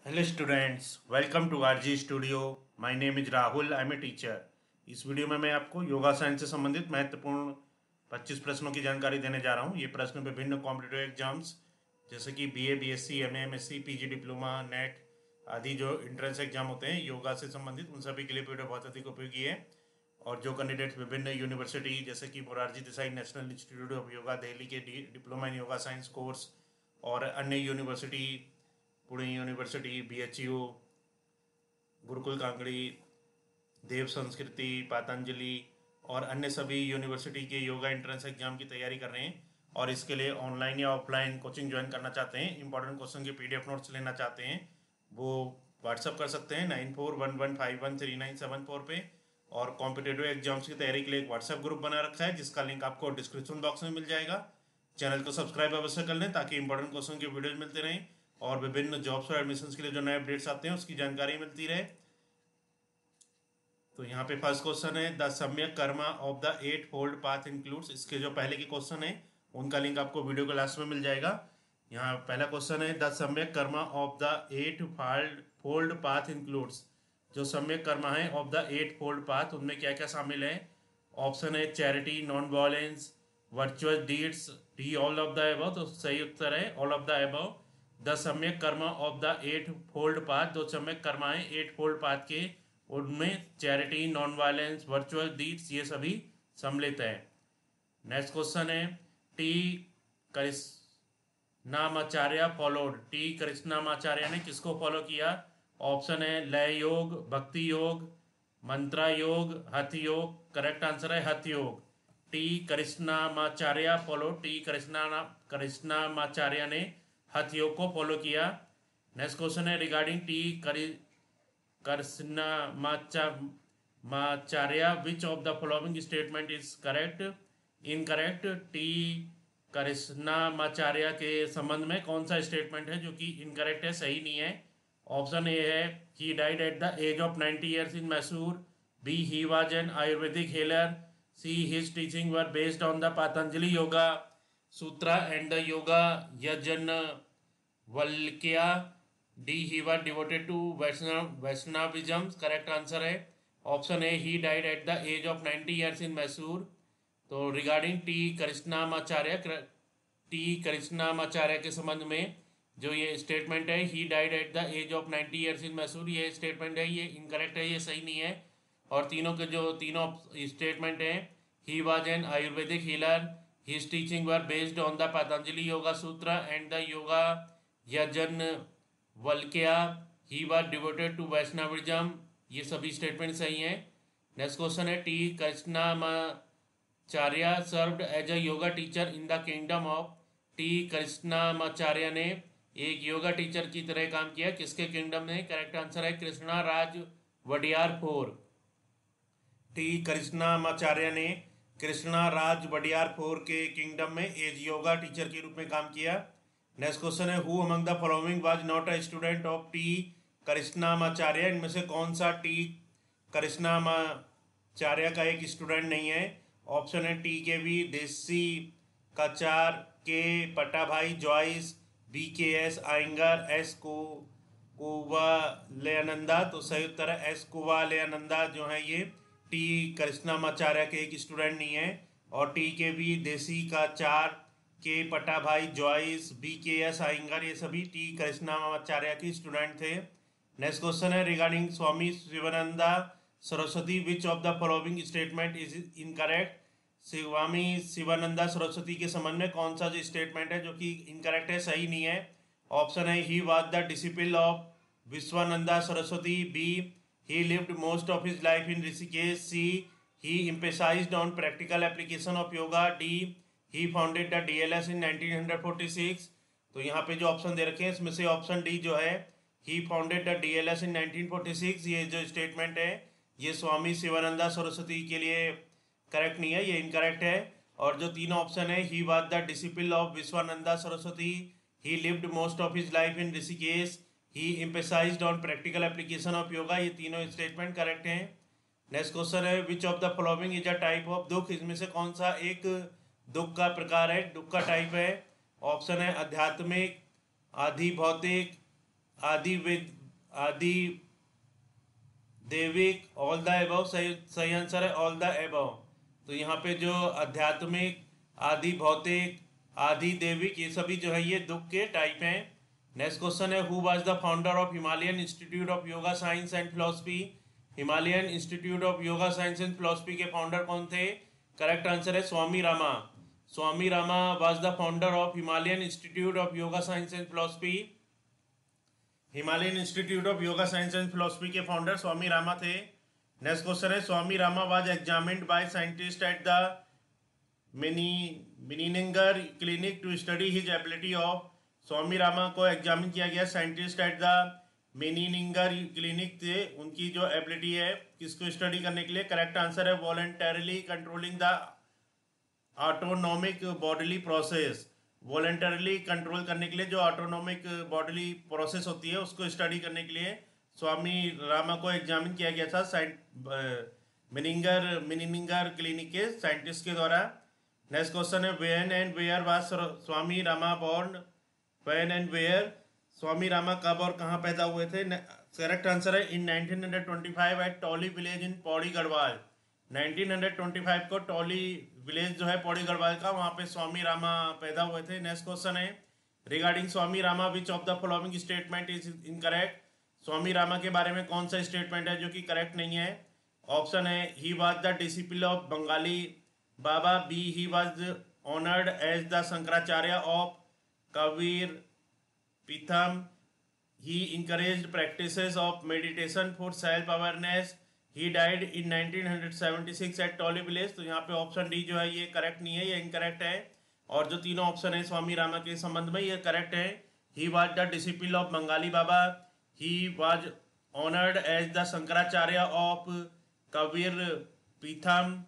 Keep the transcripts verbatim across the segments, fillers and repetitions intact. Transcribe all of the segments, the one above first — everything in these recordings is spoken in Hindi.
Hello students, welcome to R G studio. My name is Rahul, I am a teacher. इस वीडियो में मैं आपको योगा साइंस से संबंधित महत्वपूर्ण पच्चीस प्रश्नों की जानकारी देने जा रहा हूँ। ये प्रश्न विभिन्न कॉम्पिटिटिव एग्जाम्स जैसे कि BA, BSc, MA, MSc, PG diploma, NET आदि जो इंट्रेंस एग्जाम होते हैं योगा से संबंधित, उन सभी के लिए वीडियो बहुत अधिक उपयोगी है। और जो कैंडिडेट्स विभिन्न यूनिवर्सिटी जैसे कि Morarji Desai National Institute of Yoga Delhi के diploma in yoga science course और अन्य university, Pune university, B H U, Gurukul Kangri, Dev Sanskriti, Patanjali और अन्य सभी यूनिवर्सिटी के योगा एंट्रेंस एग्जाम की तैयारी कर रहे हैं और इसके लिए ऑनलाइन या ऑफलाइन कोचिंग ज्वाइन करना चाहते हैं, इंपॉर्टेंट क्वेश्चन के पीडीएफ नोट्स लेना चाहते हैं, वो व्हाट्सअप कर सकते हैं nine four one one five one three nine seven four पे। और कॉम्पिटेटिव एग्जाम्स की तैयारी के लिए एक व्हाट्सएप ग्रुप बना रखा है जिसका लिंक आपको डिस्क्रिप्शन बॉक्स में मिल जाएगा। चैनल को सब्सक्राइब अवश्य कर लें ताकि इंपॉर्टेंट क्वेश्चन के वीडियोज मिलते रहें और विभिन्न जॉब्स और एडमिशन्स के लिए जो नए अपडेट्स आते हैं उसकी जानकारी मिलती रहे। तो यहाँ पे फर्स्ट क्वेश्चन है, the Samyak karma of the eightfold path includes. इसके जो पहले के क्वेश्चन है उनका लिंक आपको वीडियो के लास्ट में मिल जाएगा। यहाँ पहला क्वेश्चन है, the Samyak karma of the eightfold fold path includes. जो सम्यक कर्मा है of the eightfold path, उनमें क्या क्या शामिल है? ऑप्शन है charity, non violence, virtuous deeds, D all of the above. तो सही उत्तर है all of the above. The Samyak karma of the eightfold path, जो सम्यक कर्मा है एट फोल्ड पाथ के, उनमें charity, non violence, virtual deeds ये सभी सम्मिलित है। नेक्स्ट क्वेश्चन है, T Krishnamacharya followed. T Krishnamacharya ने किसको फॉलो किया? ऑप्शन है लय योग, भक्ति योग, मंत्रा योग, हथ योग। करेक्ट आंसर है Hatha yoga. T Krishnamacharya follow T Krishna Krishnamacharya ने हथ योग को फॉलो किया। नेक्स्ट क्वेश्चन है, regarding T Krishnamacharya which of the following statement is correct? Incorrect. T Krishnamacharya के संबंध में कौन सा स्टेटमेंट है जो कि इनकरेक्ट है, सही नहीं है? ऑप्शन ए है he died at the age of ninety years in Mysore, B he was an Ayurvedic healer, C his teaching were based on the Patanjali yoga sutra and the yoga Yajnavalkya, D he was devoted to Vaishnav Vaishnavism. Correct answer है option A he died at the age of ninety years in Mysore. तो regarding T Krishnamacharya T Krishnamacharya के संबंध में जो ये स्टेटमेंट है he died at the age of ninety years in Mysore, ये स्टेटमेंट है ये इनकरेक्ट है, ये सही नहीं है। और तीनों के जो तीनों स्टेटमेंट हैं, he was an Ayurvedic healer, his teaching were based on the Patanjali yoga sutra and the yoga Yajnavalkya, he was devoted to Vaishnavism, ये सभी स्टेटमेंट सही हैं। नेक्स्ट क्वेश्चन है, T Krishnamacharya served as a yoga teacher in the kingdom of. T Krishnamacharya ने एक योगा टीचर की तरह काम किया, किसके किंगडम में? करेक्ट आंसर है कृष्णा राज वडियार फोर। टी कृष्णामाचार्य ने कृष्णा राज वडियार फोर के किंगडम में एज योगा टीचर के रूप में काम किया। नेक्स्ट क्वेश्चन है, who among the following was not a student of T Krishnamacharya. इनमें से कौन सा टी कृष्णामाचार्य का एक स्टूडेंट नहीं है? ऑप्शन है टी के we Desikachar, K Pattabhi Jois, B K S Iyengar, S को कुवालयानंदा। तो सही उत्तर है एस कुवालयानंदा जो है ये टी कृष्णामाचार्य के एक स्टूडेंट नहीं है। और टी के बी देसी का चार, K Pattabhi Jois, B K S Iyengar ये सभी टी कृष्णामाचार्य के स्टूडेंट थे। नेक्स्ट क्वेश्चन है, regarding Swami Sivananda Saraswati which of the following statement is incorrect. Swami Sivananda Saraswati के संबंध में कौन सा जो स्टेटमेंट है जो कि इनकरेक्ट है, सही नहीं है? ऑप्शन है he was the disciple of Vishwananda Saraswati, B he lived most of his life in Rishikesh, C he emphasised on practical application of yoga, D he founded the DLS in nineteen forty six. तो यहाँ पे जो ऑप्शन दे रखे हैं इसमें से ऑप्शन डी जो है he founded the DLS in nineteen forty six, ये जो स्टेटमेंट है ये स्वामी शिवानंदा सरस्वती के लिए करेक्ट नहीं है, ये इनकरेक्ट है। और जो तीनों ऑप्शन है, he was the disciple of Vishwananda Saraswati, he lived most of his life in Rishikesh, he emphasised on practical application of yoga, ये तीनों स्टेटमेंट करेक्ट हैं। नेक्स्ट क्वेश्चन है, which of the following is a type of dukh. इसमें से कौन सा एक दुख का प्रकार है, दुख का टाइप है? ऑप्शन है आध्यात्मिक, आधि भौतिक, आदि विद आदि देविक, ऑल द एबव। सही सही आंसर है ऑल द एबव। तो यहाँ पे जो आध्यात्मिक, आदि भौतिक, आदि देविक, ये सभी जो है ये दुख के टाइप हैं। नेक्स्ट क्वेश्चन है, who was the founder of Himalayan Institute of Yoga Science and Philosophy. Himalayan Institute of Yoga Science and Philosophy के फाउंडर कौन थे? करेक्ट आंसर है Swami Rama. Swami Rama was the founder of Himalayan Institute of Yoga Science and Philosophy. Himalayan Institute of Yoga Science and Philosophy के फाउंडर स्वामी रामा थे। नेक्स्ट क्वेश्चन है, Swami Rama was examined by scientist at the mini Menninger Clinic to study his ability of. Swami Rama को एग्जामिन किया गया scientist at the Menninger Clinic थे, उनकी जो एबिलिटी है किसको स्टडी करने के लिए? करेक्ट आंसर है voluntarily controlling the autonomic bodily process. Voluntarily control करने के लिए जो ऑटोनोमिक बॉडीली प्रोसेस होती है उसको स्टडी करने के लिए स्वामी रामा को एग्जामिन किया गया था साइंट मिनिंगर मिनिंगर क्लिनिक के साइंटिस्ट के द्वारा। नेक्स्ट क्वेश्चन है, when and where was Swami Rama born. When and where Swami Rama कब और कहाँ पैदा हुए थे? करेक्ट आंसर है in nineteen twenty five at Toli village in Pauri Garhwal. Nineteen twenty five को टॉली विलेज जो है पौड़ी गढ़वाल का, वहाँ पे स्वामी रामा पैदा हुए थे। नेक्स्ट क्वेश्चन है, regarding Swami Rama which of the following statement is incorrect. Swami Rama के बारे में कौन सा स्टेटमेंट है जो कि करेक्ट नहीं है? ऑप्शन है, he was the disciple of Bengali Baba. B, he was honoured as the Shankaracharya of Kabir Peetham. He encouraged practices of meditation for self awareness. He died in nineteen seventy six at Toli village. तो यहाँ पे ऑप्शन डी जो है ये करेक्ट नहीं है, ये इनकरेक्ट है। और जो तीनों ऑप्शन है स्वामी रामा के संबंध में ये करेक्ट है। He was the disciple of Bengali Baba, he was honoured as the Shankaracharya of Kabir Peetham,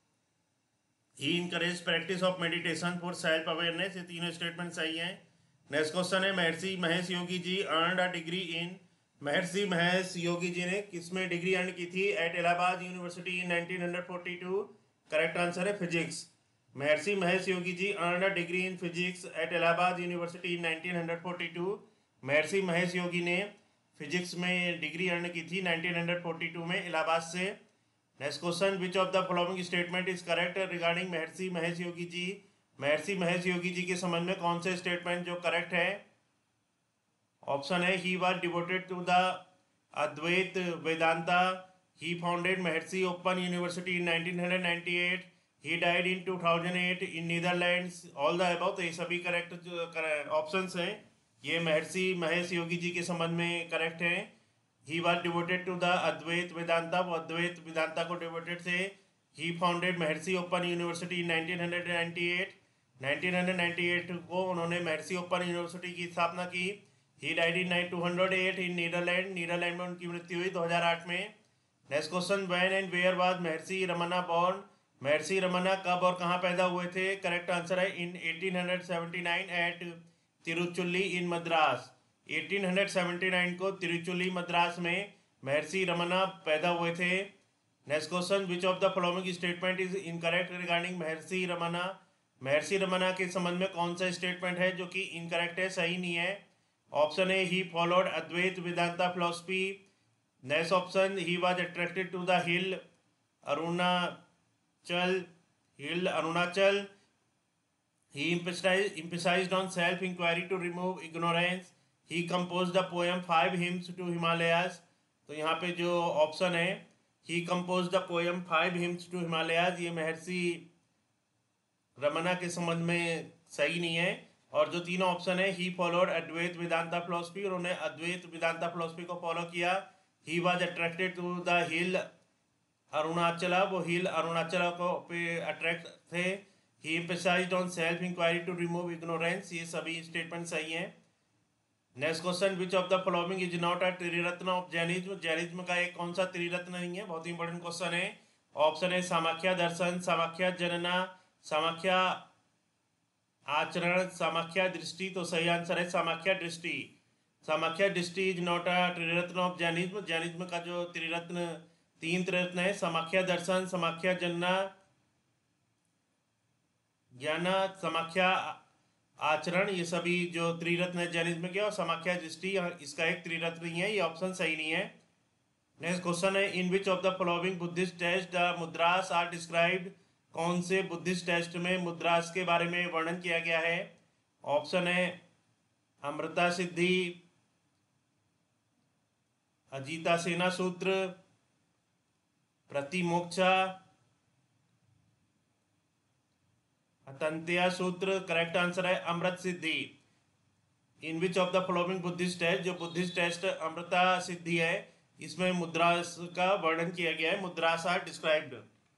he encourage practice of meditation for self awareness. ये तीनों स्टेटमेंट सही हैं। नेक्स्ट क्वेश्चन है, Maharishi Mahesh Yogi ji earned a degree in. Maharishi Mahesh Yogi जी ने किसमें डिग्री अर्न की थी? At Allahabad university in nineteen forty two. Correct answer है physics. Maharishi Mahesh Yogi ji earned a degree in physics at Allahabad university in nineteen forty two. Maharishi Mahesh योगी ने फिजिक्स में डिग्री अर्न की थी नाइनटीन फोर्टी टू में इलाहाबाद से। Next question, which of the following statement is correct regarding Maharishi Mahesh Yogi जी। महर्षि महेश योगी जी के संबंध में कौन से स्टेटमेंट जो करेक्ट है? ऑप्शन है, he was devoted to the Advaita Vedanta. He founded Maharishi open university in nineteen ninety eight. He died in two thousand eight in Netherlands. All the above. तो ये सभी करेक्ट ऑप्शंस हैं, ये महर्षि महेश योगी जी के संबंध में करेक्ट हैं। He was devoted to the Advaita Vedanta, वो अद्वैत वेदांता को डिवोटेड थे। He founded Maharishi open university in nineteen ninety eight. Nineteen ninety eight को उन्होंने महर्षि ओपन यूनिवर्सिटी की स्थापना की। He died in two hundred eight in Netherlands. Netherlands में उनकी मृत्यु हुई दो हज़ार आठ में। Next question, when and where was Maharishi Ramana born. महर्षि रमन्ना कब और कहाँ पैदा हुए थे? करेक्ट आंसर है in eighteen seventy nine at Tiruchuli in Madras. Eighteen seventy nine को तिरुचुल्ली मद्रास में महर्षि रमन्ना पैदा हुए थे। Next question, which of the following statement is incorrect regarding Maharishi Ramana. महर्षि रमन्ना के संबंध में कौन सा स्टेटमेंट है जो कि इनकरेक्ट है, सही नहीं है? Option A, he followed Advaita Vedanta philosophy. Next option, he was attracted to the hill Arunachal hill Arunachal. He emphasized on self inquiry to remove ignorance. He composed the poem five hymns to Himalayas. तो यहाँ पे जो ऑप्शन है, he compose the poem five hymns to Himalayas, ये महर्षि रमन्ना के संबंध में सही नहीं है। और जो तीनों ऑप्शन है, he followed Advaita Vedanta philosophy, उन्होंने अद्वैत वेदांता फिलोसफी को फॉलो किया। He was attracted to the hill Arunachala, वो हिल अरुणाचला को पे अट्रैक्ट थे। He emphasized on self inquiry to remove ignorance, ये सभी स्टेटमेंट सही हैं। Next question, which of the following is not a Triratna of Jainism. Jainism का एक कौन सा त्रिरत्न नहीं है? बहुत ही इंपॉर्टेंट क्वेश्चन है। ऑप्शन है, सामाख्या दर्शन, सामाख्या जनना, सामाख्या आचरण, सामाख्या दृष्टि। तो सही आंसर है सामाख्या Drishti. Samyak Drishti is not a Triratna of Jainism. Jainism का जो त्रिरत्न तीन त्रिरत्न है, सामाख्या दर्शन, सामाख्या जनना ज्ञान, समाख्या आचरण, ये सभी जो त्रिरत्न है जैनिज्म में क्या, समाख्या दृष्टि, इसका एक त्रिरत्न नहीं है, ये ऑप्शन सही नहीं है। नेक्स्ट क्वेश्चन है, in which of the following Buddhist text the mudras are described, कौन से बुद्धिस्ट टेस्ट में मुद्रास के बारे में वर्णन किया गया है? ऑप्शन है अमृता सिद्धि, अजीता सेना सूत्र, प्रतिमोक्षा, अतंत्या सूत्र। करेक्ट आंसर है Amrit Siddhi. In which of the following Buddhist text, जो बुद्धिस्ट टेस्ट अमृता सिद्धि है, इसमें मुद्रास का वर्णन किया गया है, mudras are described.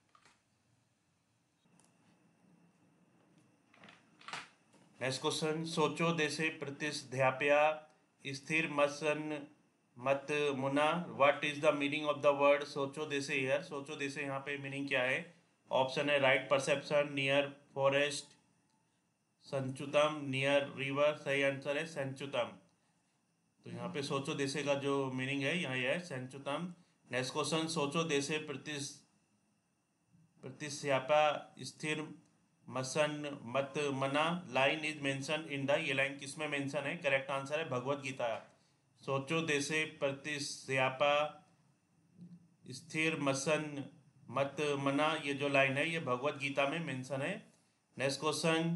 Next question, सोचो देसे प्रतिध्यापया स्थिर मसन मत मुना, what is the meaning of the word सोचो देसे हियर? सोचो देसे यहाँ पे मीनिंग क्या है? ऑप्शन है राइट परसेप्शन, नियर फॉरेस्ट, संचुतम, नियर रिवर। सही आंसर है संचुतम। तो यहाँ पे सोचो देसे का जो मीनिंग है यहाँ है संचुतम। नेक्स्ट क्वेश्चन, सोचो देसे प्रतिस प्रतिस्यापा स्थिर मसन मत मना, line is mention in the, ये लाइन किसमें मेंशन है? करेक्ट आंसर है भगवत गीता। सोचो देसे प्रतिस्यापा स्थिर मसन मत मना, ये जो लाइन है ये भगवत गीता में मेंशन है। नेक्स्ट क्वेश्चन,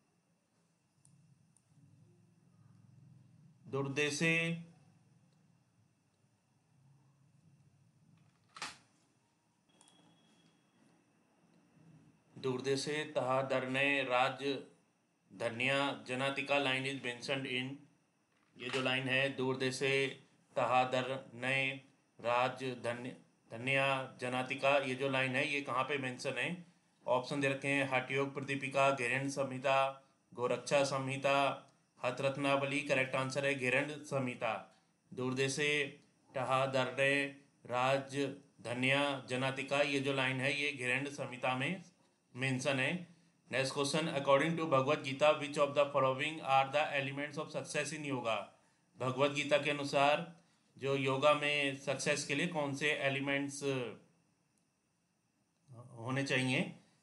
दुर्देशे दुर्देशे तहा दरने राज धन्या जनातिका, लाइन इज मेंशनड इन, ये जो लाइन है दूरदेशे तहा दरने राज धन्य धन्या जनातिका, ये जो लाइन है ये कहाँ पे मेंशन है? ऑप्शन दे रखे हैं हठयोग प्रदीपिका, घेरण्ड संहिता, गोरक्षा संहिता, हथरत्नावली। करेक्ट आंसर है घेरण्ड संहिता। दूरदेशे टहा दरने राज धन्या जनातिका, ये जो लाइन है ये घेरण्ड संहिता में मेंशन है। Next question, according to Bhagavad Gita which of the following are the elements of success in yoga? Bhagavad Gita के अनुसार जो योगा में सक्सेस के लिए कौन से एलिमेंट्स होने चाहिए?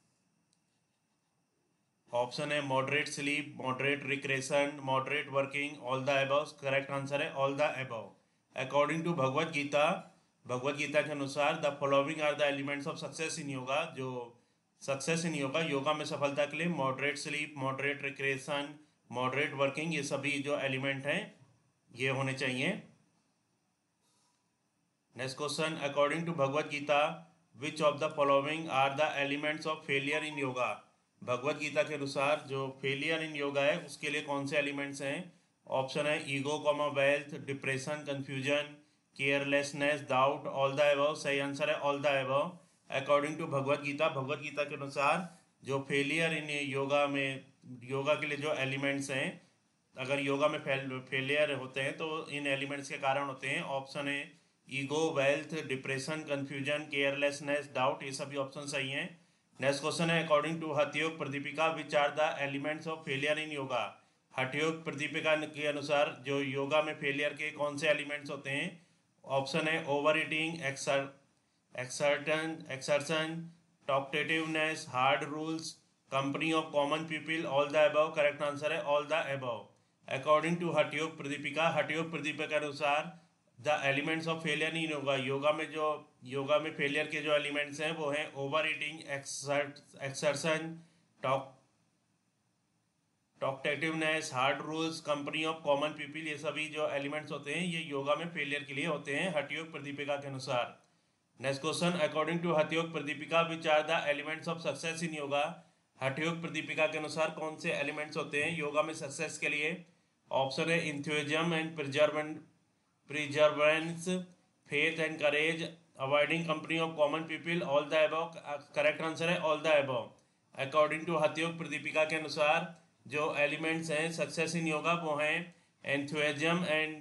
ऑप्शन है moderate sleep, moderate recreation, moderate working, all the above. Correct answer है all the above. According to Bhagavad Gita, Bhagavad Gita के अनुसार the following are the elements of success in yoga, जो सक्सेस इन योगा, योगा में सफलता के लिए moderate sleep, moderate recreation, moderate working, ये सभी जो एलिमेंट हैं ये होने चाहिए। Next question, according to Bhagavad Gita which of the following are the elements of failure in yoga? Bhagavad Gita के अनुसार जो फेलियर इन योगा है उसके लिए कौन से एलिमेंट्स हैं? ऑप्शन है ego comma wealth, depression, confusion, carelessness, doubt, all the above. सही आंसर है all the above. According to Bhagavad Gita, Bhagavad Gita के अनुसार जो फेलियर इन योगा में, योगा के लिए जो एलिमेंट्स हैं, अगर योगा में फेल फेलियर होते हैं तो इन एलिमेंट्स के कारण होते हैं। ऑप्शन है ego, wealth, depression, confusion, carelessness, doubt, ये सभी ऑप्शन सही हैं। नेक्स्ट क्वेश्चन है according to Hathayoga Pradipika which are the elements of failure in yoga? Hathayoga Pradipika के अनुसार जो योगा में फेलियर के कौन से एलिमेंट्स होते हैं? ऑप्शन है ओवर ईटिंग, एक्सर exertion exertion, talkativeness, hard rules, company of common people, all the above. Correct answer है all the above. According to Hathayoga Pradipika, Hathayoga Pradipika के अनुसार the elements of failure in yoga, yoga में जो योगा में फेलियर के जो एलिमेंट्स हैं वो हैं over eating, exertion, talk talkativeness, hard rules, company of common people, ये सभी जो एलिमेंट्स होते हैं ये योगा में फेलियर के लिए होते हैं हठयोग प्रदीपिका के अनुसार। Next question, according to Hathayoga Pradipika which are the elements of success in yoga? Hathayoga Pradipika के अनुसार कौन से एलिमेंट्स होते हैं योगा में सक्सेस के लिए? ऑप्शन है enthusiasm and perseverant perseverance, faith and courage, avoiding company of common people, all the above. Correct answer है all the above. According to Hathayoga Pradipika के अनुसार जो एलिमेंट्स हैं सक्सेस इन योगा वो हैं enthusiasm and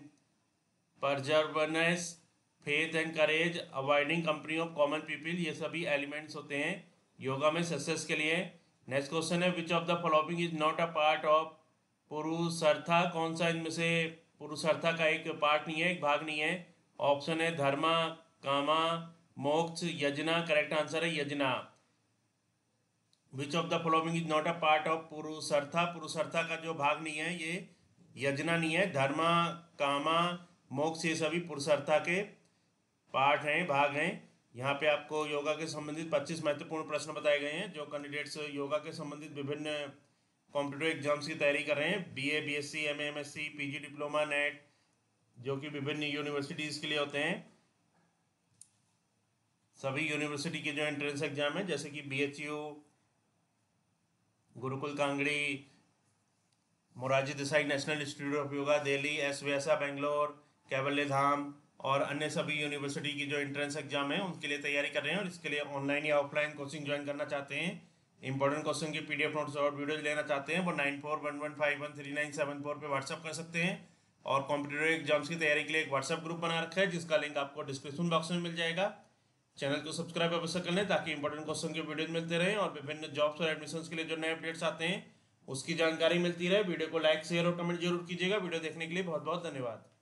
perseverance, faith and courage, avoiding company of common people, ये सभी एलिमेंट्स होते हैं योगा में सक्सेस के लिए। नेक्स्ट क्वेश्चन है which of the following is not a part of Purushartha? कौन सा इनमें से पुरुषार्था का एक पार्ट नहीं है, एक भाग नहीं है? ऑप्शन है धर्मा, कामा, मोक्ष, यजना। करेक्ट आंसर है Yajna. Which of the following is not a part of Purushartha. Purushartha का जो भाग नहीं है ये यजना नहीं है। धर्म, कामा, मोक्ष ये सभी पुरुषर्था के पार्ट हैं, भाग हैं। यहाँ पे आपको योगा के संबंधित पच्चीस महत्वपूर्ण प्रश्न बताए गए हैं। जो कैंडिडेट्स योगा के संबंधित विभिन्न कॉम्पिटिटिव एग्जाम्स की तैयारी कर रहे हैं, BA, BSc, MA, MSc, PG, diploma, NET, जो कि विभिन्न यूनिवर्सिटीज़ के लिए होते हैं, सभी यूनिवर्सिटी के जो एंट्रेंस एग्जाम है, जैसे कि BHU, Gurukul Kangri, Morarji Desai National Institute of Yoga Delhi, S Vyasa Bangalore, Kaivalya Dham और अन्य सभी यूनिवर्सिटी की जो एंट्रेंस एग्जाम है उनके लिए तैयारी कर रहे हैं और इसके लिए ऑनलाइन या ऑफलाइन कोचिंग ज्वाइन करना चाहते हैं, इंपॉर्टेंट क्वेश्चन की पीडीएफ नोट्स और वीडियोज लेना चाहते हैं, वो nine four one one five one three nine seven four पर व्हाट्सअप कर सकते हैं। और कॉम्पिटिटिव एग्जाम्स की तैयारी के लिए एक व्हाट्सअप ग्रुप बना रखा है जिसका लिंक आपको डिस्क्रिप्शन बॉक्स में मिल जाएगा। चैनल को सब्सक्राइब अवश्य कर लें ताकि इंपॉर्टेंट क्वेश्चन के वीडियोज मिलते रहें और विभिन्न जॉब्स और एडमिशन्स के लिए जो नए अपडेट्स आते हैं उसकी जानकारी मिलती रहे। वीडियो को लाइक, शेयर और कमेंट जरूर कीजिएगा। वीडियो देखने के लिए बहुत बहुत धन्यवाद।